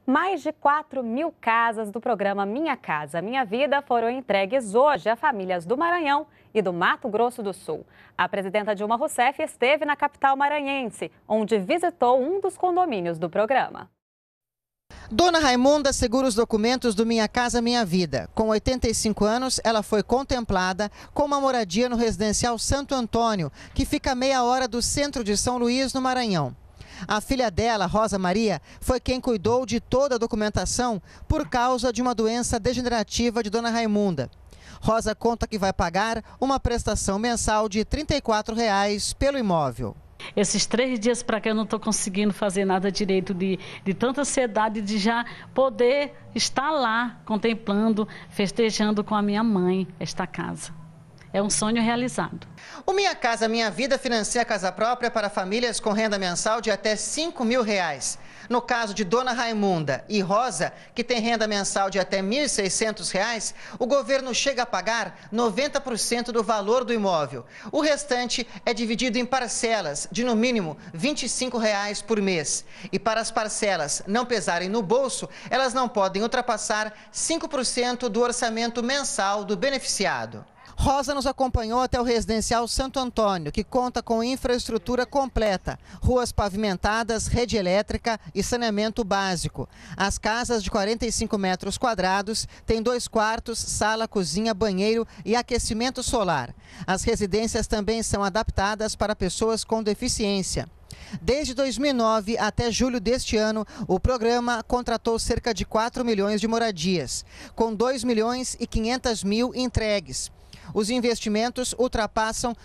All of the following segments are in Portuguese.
Mais de 4.000 casas do programa Minha Casa, Minha Vida foram entregues hoje a famílias do Maranhão e do Mato Grosso do Sul. A presidenta Dilma Rousseff esteve na capital maranhense, onde visitou um dos condomínios do programa. Dona Raimunda segura os documentos do Minha Casa Minha Vida. Com 85 anos, ela foi contemplada com uma moradia no residencial Santo Antônio, que fica a meia hora do centro de São Luís, no Maranhão. A filha dela, Rosa Maria, foi quem cuidou de toda a documentação por causa de uma doença degenerativa de Dona Raimunda. Rosa conta que vai pagar uma prestação mensal de R$ 34 pelo imóvel. Esses 3 dias para cá eu não estou conseguindo fazer nada direito de tanta ansiedade de já poder estar lá contemplando, festejando com a minha mãe esta casa. É um sonho realizado. O Minha Casa Minha Vida financia a casa própria para famílias com renda mensal de até R$ 5.000. No caso de Dona Raimunda e Rosa, que tem renda mensal de até R$ 1.600, o governo chega a pagar 90% do valor do imóvel. O restante é dividido em parcelas de, no mínimo, R$ 25 por mês. E para as parcelas não pesarem no bolso, elas não podem ultrapassar 5% do orçamento mensal do beneficiado. Rosa nos acompanhou até o residencial Santo Antônio, que conta com infraestrutura completa, ruas pavimentadas, rede elétrica e saneamento básico. As casas de 45 metros quadrados têm 2 quartos, sala, cozinha, banheiro e aquecimento solar. As residências também são adaptadas para pessoas com deficiência. Desde 2009 até julho deste ano, o programa contratou cerca de 4 milhões de moradias, com 2.500.000 entregues. Os investimentos ultrapassam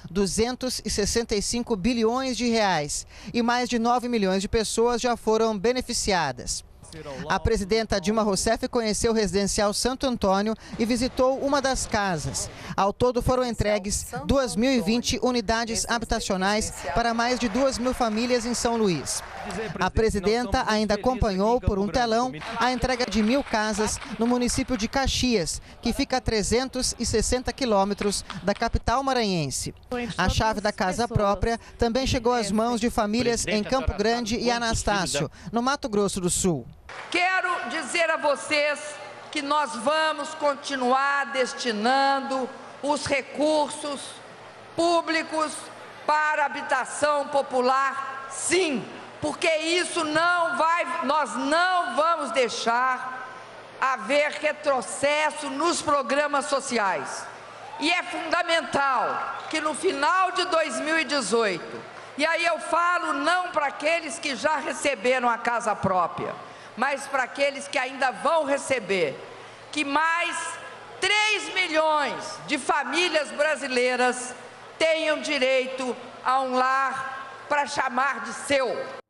265 bilhões de reais e mais de 9 milhões de pessoas já foram beneficiadas. A presidenta Dilma Rousseff conheceu o residencial Santo Antônio e visitou uma das casas. Ao todo foram entregues 2.020 unidades habitacionais para mais de 2.000 famílias em São Luís. A presidenta ainda acompanhou por um telão a entrega de 1.000 casas no município de Caxias, que fica a 360 quilômetros da capital maranhense. A chave da casa própria também chegou às mãos de famílias em Campo Grande e Anastácio, no Mato Grosso do Sul. Quero dizer a vocês que nós vamos continuar destinando os recursos públicos para habitação popular, sim, porque isso nós não vamos deixar haver retrocesso nos programas sociais. E é fundamental que no final de 2018, e aí eu falo não para aqueles que já receberam a casa própria, mas para aqueles que ainda vão receber, que mais 3 milhões de famílias brasileiras tenham direito a um lar para chamar de seu.